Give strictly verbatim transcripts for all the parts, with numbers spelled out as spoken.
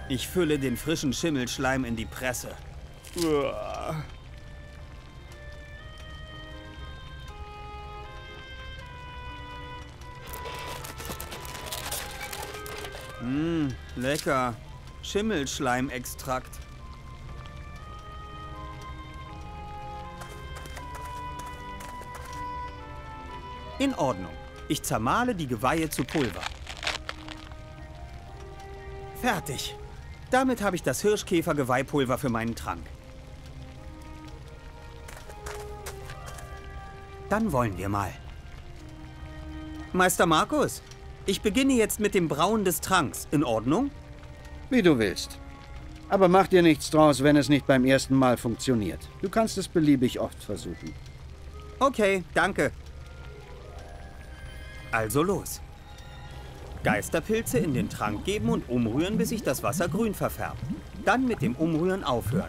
Ich fülle den frischen Schimmelschleim in die Presse. Uah. Mmh, lecker. Schimmelschleimextrakt. In Ordnung. Ich zermahle die Geweihe zu Pulver. Fertig. Damit habe ich das Hirschkäfer-Geweihpulver für meinen Trank. Dann wollen wir mal. Meister Markus, ich beginne jetzt mit dem Brauen des Tranks. In Ordnung? Wie du willst. Aber mach dir nichts draus, wenn es nicht beim ersten Mal funktioniert. Du kannst es beliebig oft versuchen. Okay, danke. Also los. Geisterpilze in den Trank geben und umrühren, bis sich das Wasser grün verfärbt. Dann mit dem Umrühren aufhören.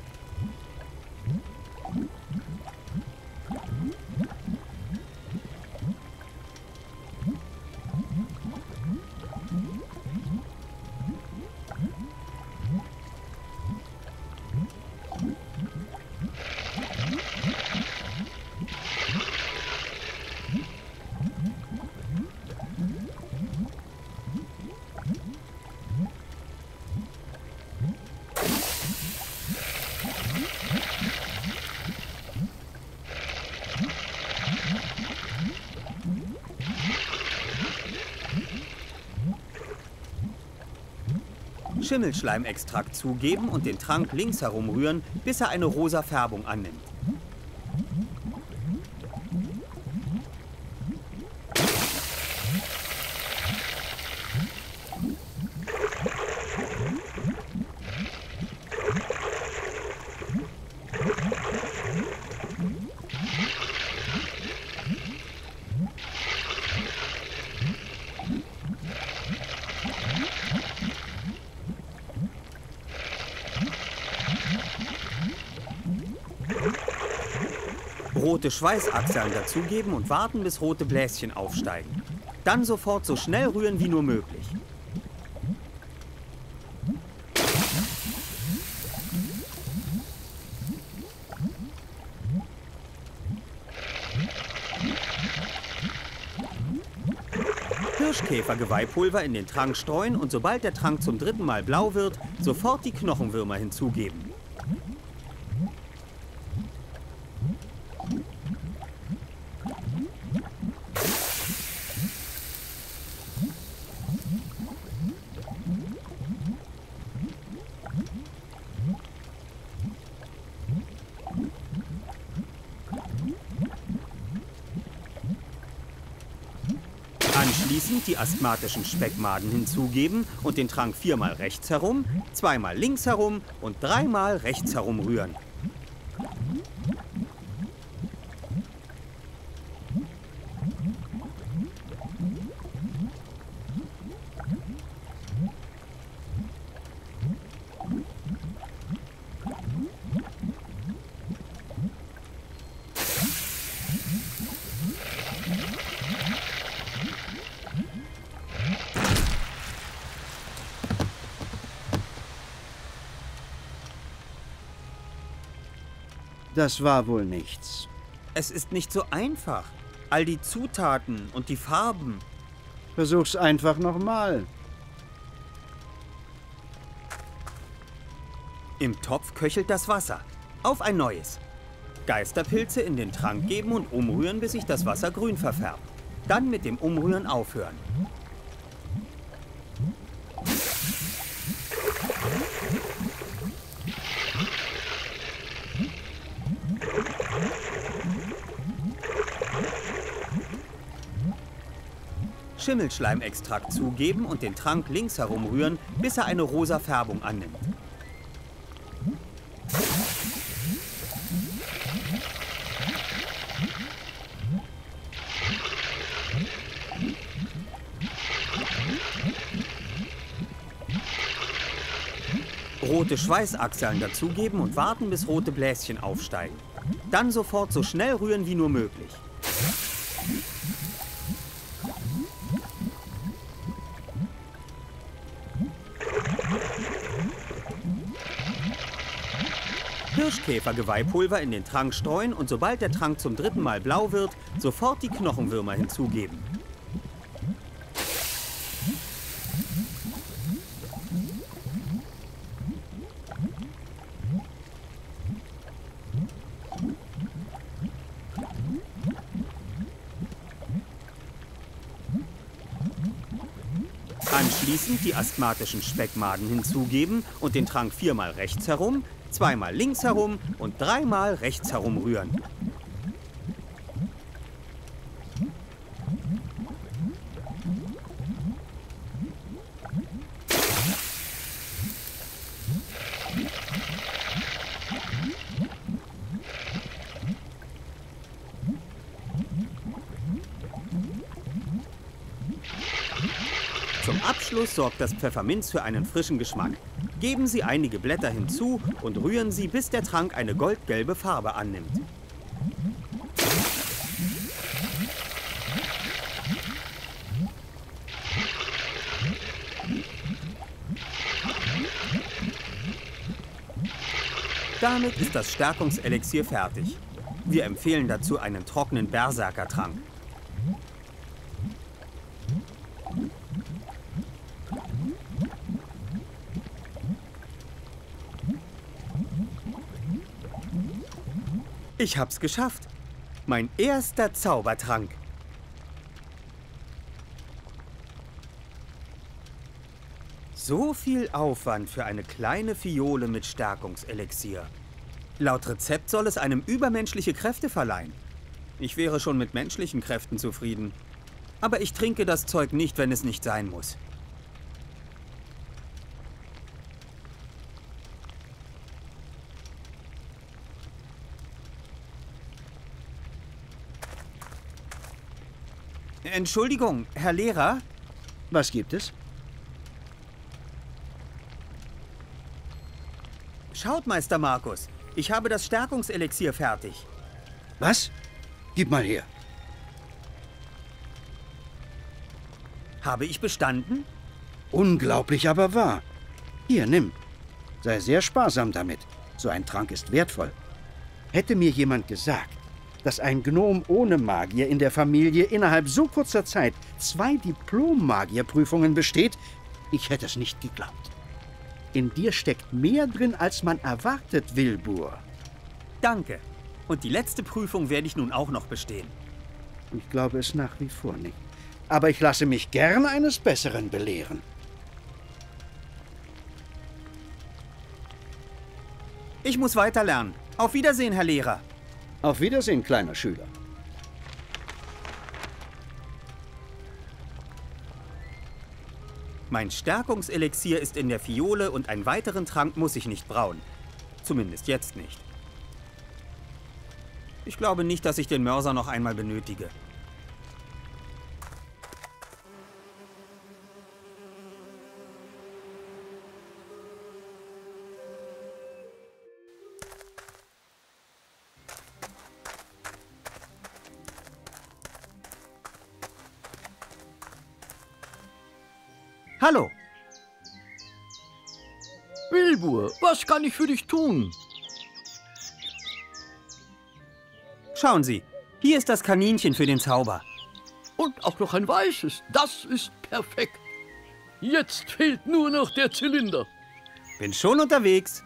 Schimmelschleimextrakt zugeben und den Trank links herum rühren, bis er eine rosa Färbung annimmt. Rote Schweißachseln dazugeben und warten, bis rote Bläschen aufsteigen. Dann sofort so schnell rühren wie nur möglich. Hirschkäfer-Geweihpulver in den Trank streuen und sobald der Trank zum dritten Mal blau wird, sofort die Knochenwürmer hinzugeben. Anschließend die asthmatischen Speckmaden hinzugeben und den Trank viermal rechts herum, zweimal links herum und dreimal rechts herum rühren. Das war wohl nichts. Es ist nicht so einfach. All die Zutaten und die Farben. Versuch's einfach nochmal. Im Topf köchelt das Wasser. Auf ein neues. Geisterpilze in den Trank geben und umrühren, bis sich das Wasser grün verfärbt. Dann mit dem Umrühren aufhören. Schimmelschleimextrakt zugeben und den Trank links herum rühren, bis er eine rosa Färbung annimmt. Rote Schweißachseln dazugeben und warten, bis rote Bläschen aufsteigen. Dann sofort so schnell rühren wie nur möglich. Hirschkäfergeweihpulver in den Trank streuen und sobald der Trank zum dritten Mal blau wird, sofort die Knochenwürmer hinzugeben. Anschließend die asthmatischen Speckmaden hinzugeben und den Trank viermal rechts herum, zweimal links herum und dreimal rechts herum rühren. Zum Abschluss sorgt das Pfefferminz für einen frischen Geschmack. Geben Sie einige Blätter hinzu und rühren Sie, bis der Trank eine goldgelbe Farbe annimmt. Damit ist das Stärkungselixier fertig. Wir empfehlen dazu einen trockenen Berserkertrank. Ich hab's geschafft. Mein erster Zaubertrank. So viel Aufwand für eine kleine Fiole mit Stärkungselixier. Laut Rezept soll es einem übermenschliche Kräfte verleihen. Ich wäre schon mit menschlichen Kräften zufrieden. Aber ich trinke das Zeug nicht, wenn es nicht sein muss. Entschuldigung, Herr Lehrer? Was gibt es? Schaut, Meister Markus, ich habe das Stärkungselixier fertig. Was? Gib mal her. Habe ich bestanden? Unglaublich, aber wahr. Hier, nimm. Sei sehr sparsam damit. So ein Trank ist wertvoll. Hätte mir jemand gesagt, dass ein Gnom ohne Magier in der Familie innerhalb so kurzer Zeit zwei Diplom-Magierprüfungen besteht, ich hätte es nicht geglaubt. In dir steckt mehr drin, als man erwartet, Wilbur. Danke. Und die letzte Prüfung werde ich nun auch noch bestehen. Ich glaube es nach wie vor nicht. Aber ich lasse mich gern eines Besseren belehren. Ich muss weiter lernen. Auf Wiedersehen, Herr Lehrer. Auf Wiedersehen, kleiner Schüler. Mein Stärkungselixier ist in der Fiole und einen weiteren Trank muss ich nicht brauen. Zumindest jetzt nicht. Ich glaube nicht, dass ich den Mörser noch einmal benötige. Hallo. Wilbur, was kann ich für dich tun? Schauen Sie, hier ist das Kaninchen für den Zauber. Und auch noch ein weißes. Das ist perfekt. Jetzt fehlt nur noch der Zylinder. Bin schon unterwegs.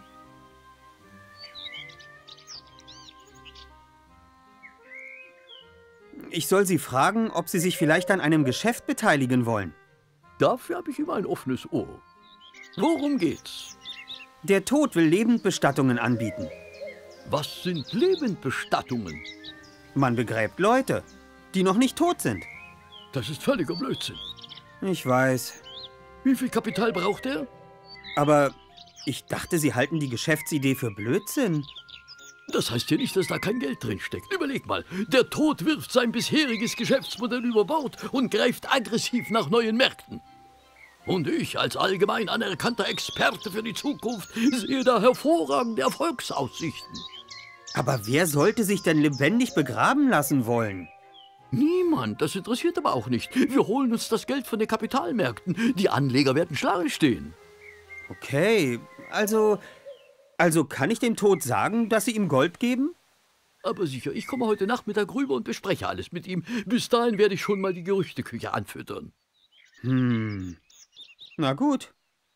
Ich soll Sie fragen, ob Sie sich vielleicht an einem Geschäft beteiligen wollen. Dafür habe ich immer ein offenes Ohr. Worum geht's? Der Tod will Lebendbestattungen anbieten. Was sind Lebendbestattungen? Man begräbt Leute, die noch nicht tot sind. Das ist völliger Blödsinn. Ich weiß. Wie viel Kapital braucht er? Aber ich dachte, Sie halten die Geschäftsidee für Blödsinn. Das heißt ja nicht, dass da kein Geld drin steckt. Überleg mal, der Tod wirft sein bisheriges Geschäftsmodell über Bord und greift aggressiv nach neuen Märkten. Und ich als allgemein anerkannter Experte für die Zukunft sehe da hervorragende Erfolgsaussichten. Aber wer sollte sich denn lebendig begraben lassen wollen? Niemand, das interessiert aber auch nicht. Wir holen uns das Geld von den Kapitalmärkten. Die Anleger werden Schlange stehen. Okay, also Also kann ich dem Tod sagen, dass Sie ihm Gold geben? Aber sicher, ich komme heute Nachmittag rüber und bespreche alles mit ihm. Bis dahin werde ich schon mal die Gerüchteküche anfüttern. Hm. Na gut.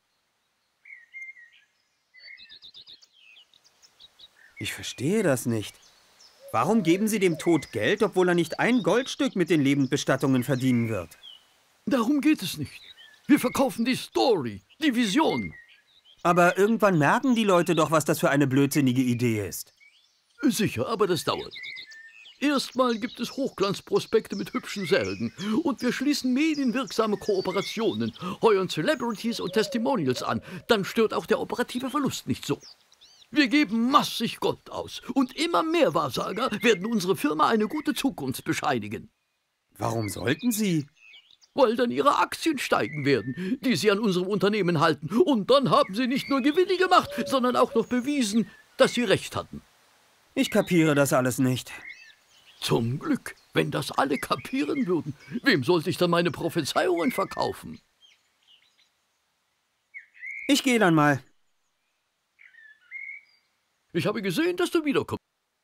Ich verstehe das nicht. Warum geben Sie dem Tod Geld, obwohl er nicht ein Goldstück mit den Lebendbestattungen verdienen wird? Darum geht es nicht. Wir verkaufen die Story, die Vision. Aber irgendwann merken die Leute doch, was das für eine blödsinnige Idee ist. Sicher, aber das dauert. Erstmal gibt es Hochglanzprospekte mit hübschen Särgen und wir schließen medienwirksame Kooperationen, heuern Celebrities und Testimonials an. Dann stört auch der operative Verlust nicht so. Wir geben massig Gold aus und immer mehr Wahrsager werden unsere Firma eine gute Zukunft bescheinigen. Warum sollten Sie? Weil dann Ihre Aktien steigen werden, die Sie an unserem Unternehmen halten. Und dann haben Sie nicht nur Gewinne gemacht, sondern auch noch bewiesen, dass Sie recht hatten. Ich kapiere das alles nicht. Zum Glück, wenn das alle kapieren würden. Wem sollte ich dann meine Prophezeiungen verkaufen? Ich gehe dann mal. Ich habe gesehen, dass du wiederkommst.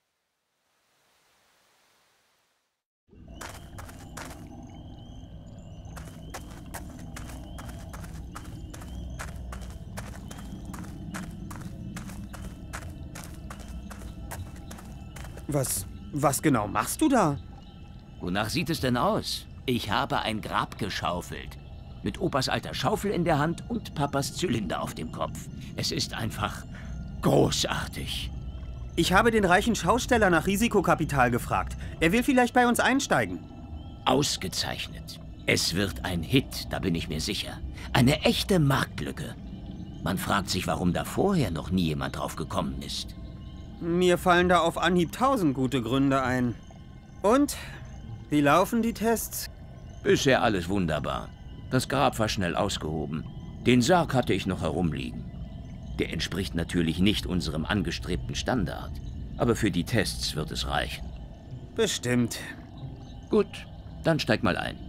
Was, was genau machst du da? Wonach sieht es denn aus? Ich habe ein Grab geschaufelt. Mit Opas alter Schaufel in der Hand und Papas Zylinder auf dem Kopf. Es ist einfach großartig. Ich habe den reichen Schausteller nach Risikokapital gefragt. Er will vielleicht bei uns einsteigen. Ausgezeichnet. Es wird ein Hit, da bin ich mir sicher. Eine echte Marktlücke. Man fragt sich, warum da vorher noch nie jemand drauf gekommen ist. Mir fallen da auf Anhieb tausend gute Gründe ein. Und? Wie laufen die Tests? Bisher alles wunderbar. Das Grab war schnell ausgehoben. Den Sarg hatte ich noch herumliegen. Der entspricht natürlich nicht unserem angestrebten Standard. Aber für die Tests wird es reichen. Bestimmt. Gut, dann steig mal ein.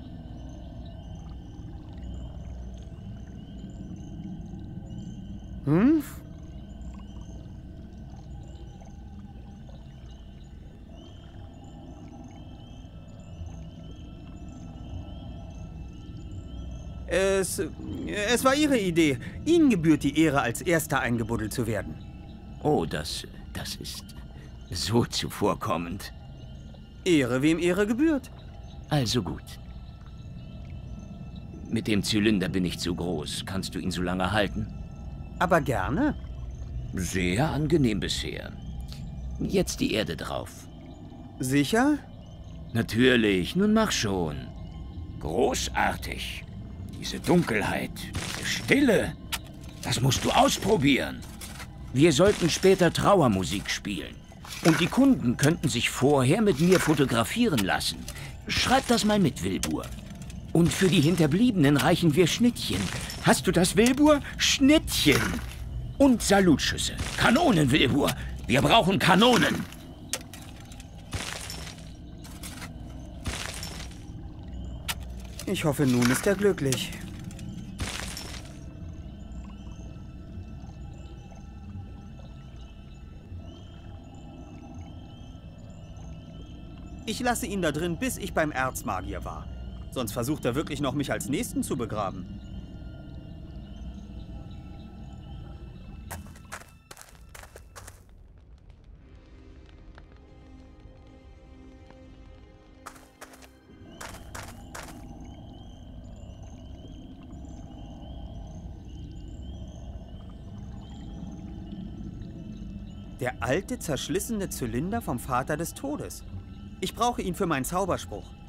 Hm? Es, es war Ihre Idee. Ihnen gebührt die Ehre, als Erster eingebuddelt zu werden. Oh, das, das ist so zuvorkommend. Ehre, wem Ehre gebührt. Also gut. Mit dem Zylinder bin ich zu groß. Kannst du ihn so lange halten? Aber gerne. Sehr angenehm bisher. Jetzt die Erde drauf. Sicher? Natürlich, nun mach schon. Großartig. Diese Dunkelheit, diese Stille, das musst du ausprobieren. Wir sollten später Trauermusik spielen. Und die Kunden könnten sich vorher mit mir fotografieren lassen. Schreib das mal mit, Wilbur. Und für die Hinterbliebenen reichen wir Schnittchen. Hast du das, Wilbur? Schnittchen. Und Salutschüsse. Kanonen, Wilbur. Wir brauchen Kanonen. Ich hoffe, nun ist er glücklich. Ich lasse ihn da drin, bis ich beim Erzmagier war. Sonst versucht er wirklich noch, mich als Nächsten zu begraben. Der alte, zerschlissene Zylinder vom Vater des Todes. Ich brauche ihn für meinen Zauberspruch.